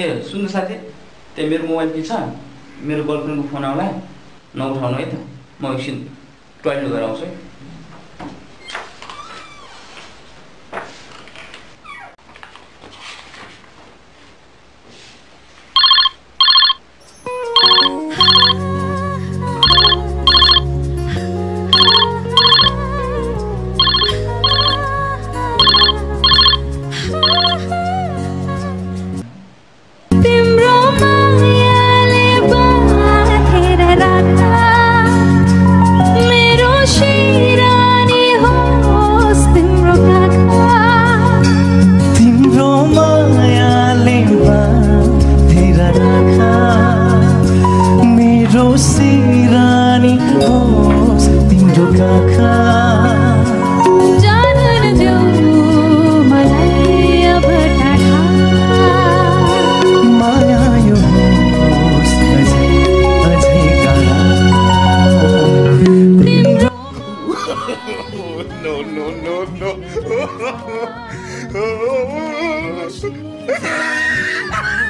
ए सुन्नु साथी, त्यहाँ मेरो मोबाइल के छ, मेरो गर्लफ्रेन्डको फोन आउला, नउठाउनु है त। म एकछिन टोइलेट गएर आउँछु है। No.